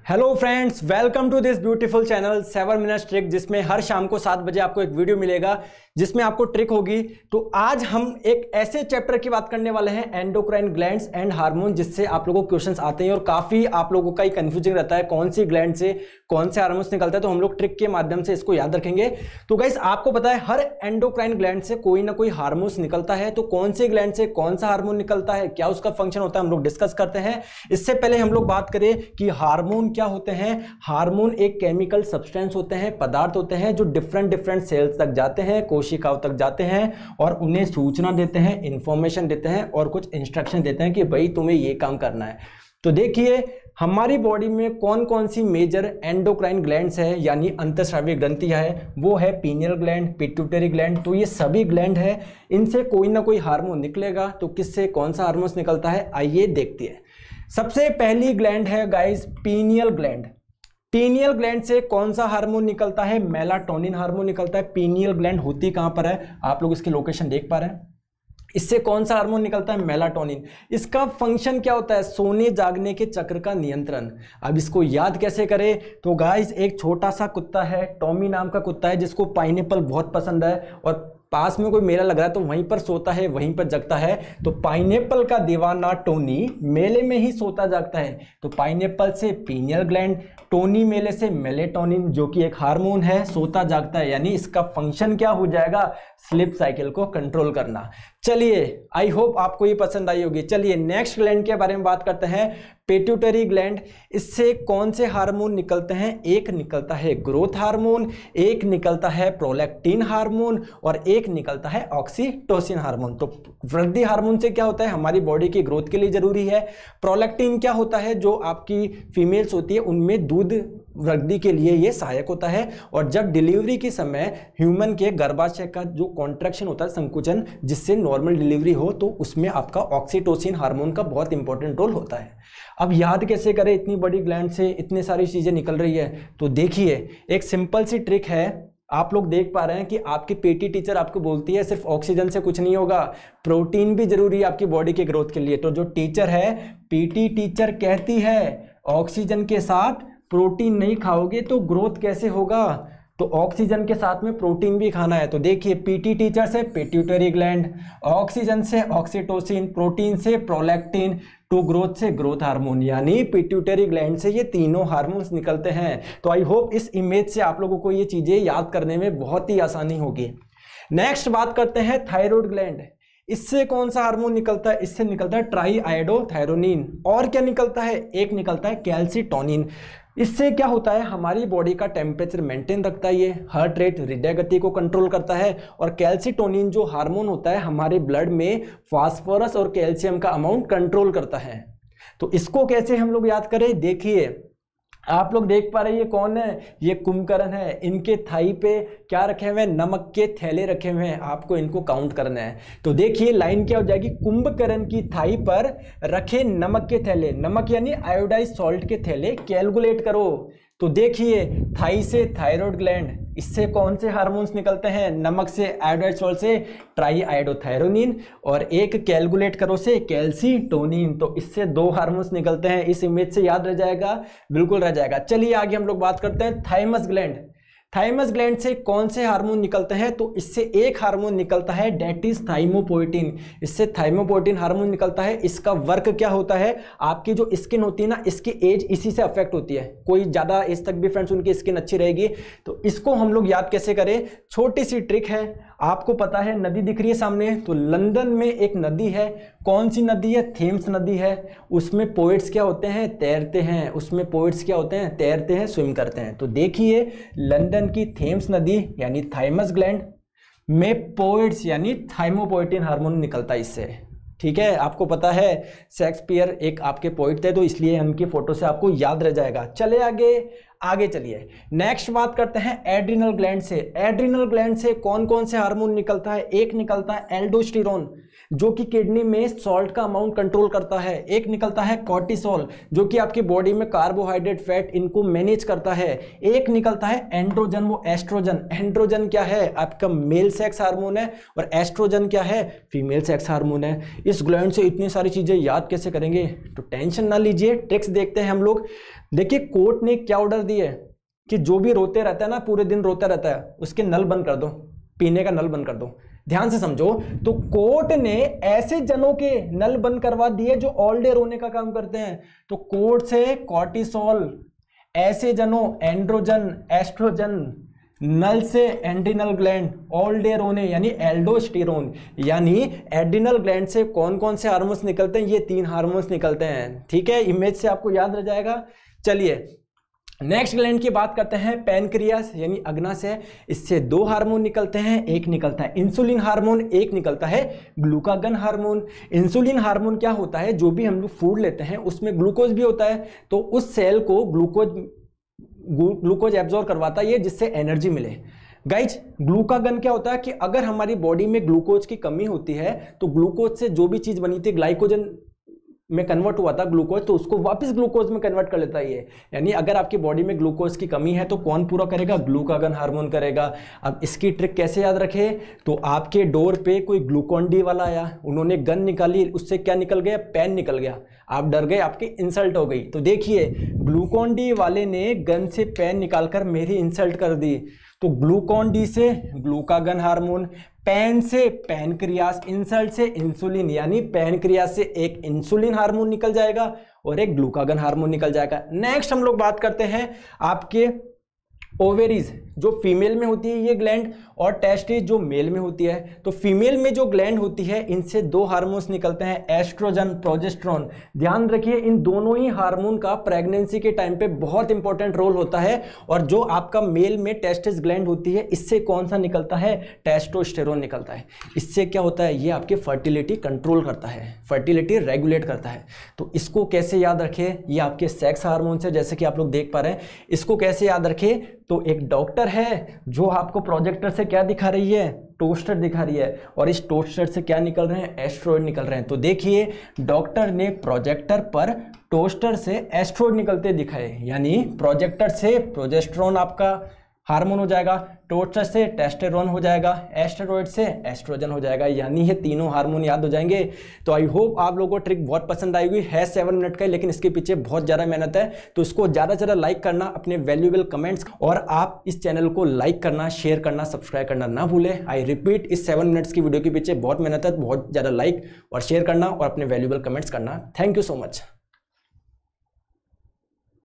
Hello friends, welcome to this beautiful channel 7 minutes trick, जिसमें हर शाम को 7 बजे आपको एक वीडियो मिलेगा जिसमें आपको ट्रिक होगी। तो आज हम एक ऐसे चैप्टर की बात करने वाले हैं, एंडोक्राइन ग्लैंड्स एंड हार्मोन, जिससे आप लोगों को क्वेश्चंस आते हैं और काफी आप लोगों का ही कंफ्यूजिंग रहता है कौन सी ग्लैंड से कौन से हार्मोन्स निकलता है। तो हम लोग ट्रिक के माध्यम से इसको याद रखेंगे। तो गाइस, आपको पता है हर एंडोक्राइन ग्लैंड से कोई ना कोई हार्मोन्स निकलता है। तो कौन से ग्लैंड से कौन सा हार्मोन निकलता है, क्या उसका फंक्शन होता है, हम लोग डिस्कस करते हैं। इससे पहले हम लोग बात करें कि हार्मोन क्या होते हैं। हार्मोन एक केमिकल सब्सटेंस होते हैं, पदार्थ होते हैं जो डिफरेंट सेल्स तक जाते हैं, कोशिकाओं तक जाते हैं और उन्हें सूचना देते हैं, इंफॉर्मेशन देते हैं और कुछ इंस्ट्रक्शन देते हैं कि भाई तुम्हें ये काम करना है। तो देखिए, हमारी बॉडी में कौन कौन सी मेजर एंडोक्राइन ग्लैंड्स है यानी अंतःस्रावी ग्रंथियां है। वो है पीनियल ग्लैंड, पिट्यूटरी ग्लैंड। तो ये सभी ग्लैंड है, इनसे कोई ना कोई हार्मोन निकलेगा। तो किससे कौन सा हार्मोन निकलता है, आइए देखते हैं। सबसे पहली ग्लैंड है guys pineal gland. Pineal gland से कौन सा हार्मोन निकलता है, मेलाटोनिन हार्मोन निकलता है। पीनियल ग्लैंड होती कहां पर है, आप लोग इसकी लोकेशन देख पा रहे हैं। इससे कौन सा हार्मोन निकलता है, मेलाटोनिन। इसका फंक्शन क्या होता है, सोने जागने के चक्र का नियंत्रण। अब इसको याद कैसे करें, तो गाइस एक छोटा सा कुत्ता है, टॉमी नाम का कुत्ता है, जिसको पाइनएप्पल बहुत पसंद है और पास में कोई मेला लग रहा है तो वहीं पर सोता है, वहीं पर जगता है। तो पाइनएप्पल का दीवाना टोनी मेले में ही सोता जागता है। तो पाइनएप्पल से पीनियल ग्लैंड, टोनी मेले से मेलेटोनिन, जो कि एक हार्मोन है, सोता जागता है। यानी इसका फंक्शन क्या हो जाएगा, स्लीप साइकिल को कंट्रोल करना। चलिए, आई होप आपको ये पसंद आई होगी। चलिए नेक्स्ट ग्लैंड के बारे में बात करते हैं, पिट्यूटरी ग्लैंड। इससे कौन से हार्मोन निकलते हैं, एक निकलता है ग्रोथ हार्मोन, एक निकलता है प्रोलैक्टिन हार्मोन और एक निकलता है ऑक्सीटोसिन हार्मोन। तो वृद्धि हार्मोन से क्या होता है, हमारी बॉडी की ग्रोथ के लिए जरूरी है। प्रोलैक्टिन क्या होता है, जो आपकी फीमेल्स होती है उनमें दूध वृद्धि के लिए ये सहायक होता है। और जब डिलीवरी के समय ह्यूमन के गर्भाशय का जो कॉन्ट्रैक्शन होता है, संकुचन, जिससे नॉर्मल डिलीवरी हो, तो उसमें आपका ऑक्सीटोसिन हार्मोन का बहुत इंपॉर्टेंट रोल होता है। अब याद कैसे करें, इतनी बड़ी ग्लैंड से इतनी सारी चीजें निकल रही है। तो देखिए, एक सिंपल सी ट्रिक है। आप लोग देख पा रहे हैं कि आपकी पीटी टीचर आपको बोलती है सिर्फ ऑक्सीजन से कुछ नहीं होगा, प्रोटीन भी जरूरी है आपकी बॉडी के ग्रोथ के लिए। तो जो टीचर है, पीटी टीचर कहती है ऑक्सीजन के साथ प्रोटीन नहीं खाओगे तो ग्रोथ कैसे होगा, तो ऑक्सीजन के साथ में प्रोटीन भी खाना है। तो देखिए, पीटी टीचर से पिट्यूटरी ग्लैंड, ऑक्सीजन से ऑक्सीटोसिन, प्रोटीन से प्रोलैक्टिन, टू ग्रोथ से ग्रोथ हार्मोन, यानी पिट्यूटरी ग्लैंड से ये तीनों हार्मोन्स निकलते हैं। तो आई होप इस इमेज से आप लोगों को ये चीजें याद करने में बहुत ही आसानी होगी। नेक्स्ट बात करते हैं थायराइड ग्लैंड। इससे कौन सा हार्मोन निकलता है, इससे निकलता है ट्राईआयोडोथायरोनिन। और क्या निकलता है, एक निकलता है कैल्सीटोनिन। इससे क्या होता है, हमारी बॉडी का टेम्परेचर मेंटेन रखता है, ये हार्ट रेट, हृदय गति को कंट्रोल करता है। और कैल्सीटोनिन जो हार्मोन होता है, हमारे ब्लड में फास्फोरस और कैल्शियम का अमाउंट कंट्रोल करता है। तो इसको कैसे हम लोग याद करें, देखिए आप लोग देख पा रहे हैं ये कौन है, ये कुंभकर्ण है। इनके थाई पे क्या रखे हुए हैं, नमक के थैले रखे हुए हैं, आपको इनको काउंट करना है। तो देखिए लाइन क्या हो जाएगी, कुंभकर्ण की थाई पर रखे नमक के थैले, नमक यानी आयोडाइज सॉल्ट के थैले, कैलकुलेट करो। तो देखिए, थाई से थायराइड ग्लैंड, इससे कौन से हार्मोन्स निकलते हैं, नमक से आयोडाइज सॉल्ट से ट्राईआयोडोथायरोनिन, और एक कैलकुलेट करो से कैल्सीटोनिन। तो इससे 2 हार्मोन्स निकलते हैं। इस इमेज से याद रह जाएगा, बिल्कुल रह जाएगा। चलिए आगे हम लोग बात करते हैं थाइमस ग्लैंड। थाइमस ग्लैंड से कौन से हार्मोन निकलते हैं, तो इससे एक हार्मोन निकलता है, डेट इज थाइमोपोएटिन। इससे थाइमोपोएटिन हार्मोन निकलता है। इसका वर्क क्या होता है, आपकी जो स्किन होती है ना, इसकी एज इसी से अफेक्ट होती है। कोई ज्यादा एज तक भी फ्रेंड्स उनकी स्किन अच्छी रहेगी। तो इसको हम लोग याद कैसे करें, छोटी सी ट्रिक है। आपको पता है नदी दिख रही है सामने, तो लंदन में एक नदी है, कौन सी नदी है, थेम्स नदी है। उसमें पोएट्स क्या होते हैं, तैरते हैं। उसमें पोएट्स क्या होते हैं, तैरते हैं, स्विम करते हैं। तो देखिए, लंदन की थेम्स नदी यानी थाइमस ग्लैंड में पोएट्स यानी थाइमोपोएटिन हार्मोन निकलता है इससे। ठीक है, आपको पता है शेक्सपियर एक आपके पोइट थे, तो इसलिए उनकी फोटो से आपको याद रह जाएगा। चले आगे, आगे चलिए नेक्स्ट बात करते हैं एड्रिनल ग्लैंड से। एड्रिनल ग्लैंड से कौन कौन से हार्मोन निकलता है? एक निकलता है एल्डोस्टेरोन जो कि किडनी में सॉल्ट का अमाउंट कंट्रोल करता है। एक निकलता है कॉर्टिसोल जो कि आपकी बॉडी में कार्बोहाइड्रेट फैट इनको मैनेज करता है। एक निकलता है एंड्रोजन, वो एस्ट्रोजन। एंड्रोजन क्या है? आपका मेल सेक्स हार्मोन है और एस्ट्रोजन क्या है? फीमेल सेक्स हार्मोन है। इस ग्लैंड से इतनी सारी चीजें याद कैसे करेंगे? तो टेंशन ना लीजिए, ट्रिक्स देखते हैं हम लोग। देखिए कोर्ट ने क्या ऑर्डर दिया है कि जो भी रोते रहता है ना, पूरे दिन रोता रहता है, उसके नल बंद कर दो, पीने का नल बंद कर दो। ध्यान से समझो, तो कोर्ट ने ऐसे जनों के नल बंद करवा दिए जो ऑल डे रोने का काम करते हैं। तो कोर्ट से कॉर्टिसोल, ऐसे जनों एंड्रोजन, एस्ट्रोजन, नल से एड्रिनल ग्लैंड, ऑल डे रोने यानी एल्डोस्टेरोन। यानी एड्रिनल ग्लैंड से कौन कौन से हार्मोन्स निकलते हैं? ये 3 हार्मोन्स निकलते हैं। ठीक है, इमेज से आपको याद रह जाएगा। चलिए नेक्स्ट ग्लैंड की बात करते हैं पैनक्रियास यानी अग्नाशय। इससे 2 हार्मोन निकलते हैं, एक निकलता है इंसुलिन हार्मोन, एक निकलता है ग्लूकागन हार्मोन। इंसुलिन हार्मोन क्या होता है? जो भी हम लोग फूड लेते हैं उसमें ग्लूकोज भी होता है, तो उस सेल को ग्लूकोज एब्जॉर्ब करवाता है जिससे एनर्जी मिले। गाइज ग्लूकागन क्या होता है कि अगर हमारी बॉडी में ग्लूकोज की कमी होती है तो ग्लूकोज से जो भी चीज बनी थी ग्लाइकोजन में कन्वर्ट हुआ था ग्लूकोज, तो उसको वापस ग्लूकोज में कन्वर्ट कर लेता है ये। यानी अगर आपकी बॉडी में ग्लूकोज की कमी है तो कौन पूरा करेगा? ग्लूकागन हार्मोन करेगा। अब इसकी ट्रिक कैसे याद रखे? तो आपके डोर पे कोई ग्लूकोन डी वाला आया, उन्होंने गन निकाली, उससे क्या निकल गया? पेन निकल गया। आप डर गए, आपकी इंसल्ट हो गई। तो देखिए ग्लूकोन डी वाले ने गन से पेन निकालकर मेरी इंसल्ट कर दी। तो ग्लूकोन डी से ग्लूकागन हार्मोन, पेन से पैनक्रियास, इंसल्ट से इंसुलिन, यानी पैनक्रियास से एक इंसुलिन हार्मोन निकल जाएगा और एक ग्लूकागन हार्मोन निकल जाएगा। नेक्स्ट हम लोग बात करते हैं आपके ओवेरीज जो फीमेल में होती है ये ग्लैंड, और टेस्टिस जो मेल में होती है। तो फीमेल में जो ग्लैंड होती है इनसे 2 हार्मोन्स निकलते हैं, एस्ट्रोजन, प्रोजेस्टेरोन। ध्यान रखिए इन दोनों ही हार्मोन का प्रेगनेंसी के टाइम पे बहुत इंपॉर्टेंट रोल होता है। और जो आपका मेल में टेस्टिस ग्लैंड होती है इससे कौन सा निकलता है? टेस्टोस्टेरोन निकलता है। इससे क्या होता है? ये आपके फर्टिलिटी कंट्रोल करता है, फर्टिलिटी रेगुलेट करता है। तो इसको कैसे याद रखें? ये आपके सेक्स हार्मोन्स है जैसे कि आप लोग देख पा रहे हैं। इसको कैसे याद रखें? तो एक डॉक्टर है जो आपको प्रोजेक्टर से क्या दिखा रही है? टोस्टर दिखा रही है, और इस टोस्टर से क्या निकल रहे हैं? एस्ट्रॉइड निकल रहे हैं। तो देखिए डॉक्टर ने प्रोजेक्टर पर टोस्टर से एस्ट्रॉइड निकलते दिखाए, यानी प्रोजेक्टर से प्रोजेस्टेरोन आपका हार्मोन हो जाएगा, टोस्टर से टेस्टेरोन हो जाएगा, एस्टेरॉइड से एस्ट्रोजन हो जाएगा, यानी ये तीनों हार्मोन याद हो जाएंगे। तो आई होप आप लोगों को ट्रिक बहुत पसंद आई हुई है। 7 मिनट का, लेकिन इसके पीछे बहुत ज़्यादा मेहनत है, तो इसको ज़्यादा से ज़्यादा लाइक करना, अपने वैल्यूएबल कमेंट्स, और आप इस चैनल को लाइक करना, शेयर करना, सब्सक्राइब करना ना भूलें। आई रिपीट, इस 7 मिनट्स की वीडियो के पीछे बहुत मेहनत है, बहुत ज़्यादा लाइक और शेयर करना और अपने वैल्यूएबल कमेंट्स करना। Thank you so much.